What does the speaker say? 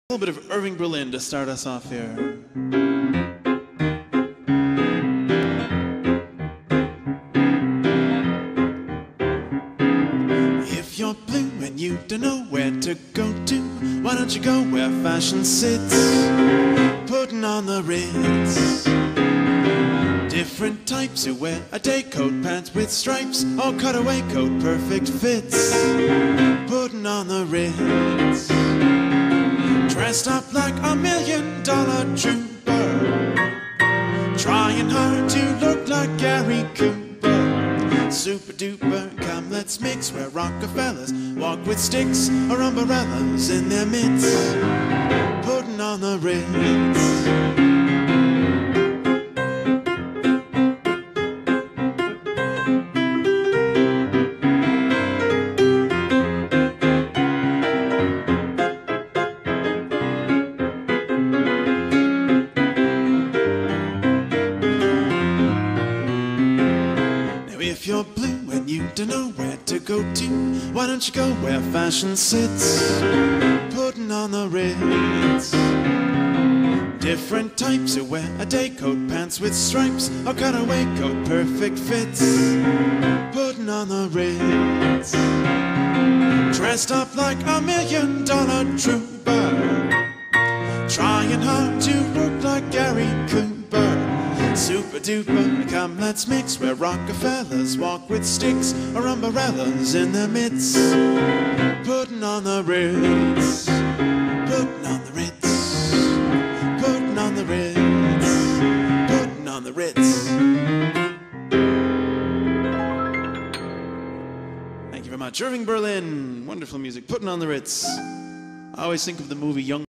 A little bit of Irving Berlin to start us off here. If you're blue and you don't know where to go to, why don't you go where fashion sits? Putting on the Ritz. Different types who wear a day coat, pants with stripes, or cutaway coat, perfect fits. Putting on the Ritz. Dressed up like $1 million trooper, trying hard to look like Gary Cooper. Super duper, come let's mix, where Rockefellers walk with sticks or umbrellas in their midst. Putting on the Ritz. If you're blue and you don't know where to go to, why don't you go where fashion sits? Putting on the Ritz. Different types who wear a day coat, pants with stripes, or cutaway coat, perfect fits. Putting on the Ritz. Dressed up like $1 million trooper, trying hard to look like Gary Cooper. Super duper, come let's mix, where Rockefellers walk with sticks or umbrellas in their midst. Putting on the Ritz. Putting on the Ritz. Putting on the Ritz. Putting on the Ritz. Thank you very much. Irving Berlin, wonderful music. Putting on the Ritz. I always think of the movie Young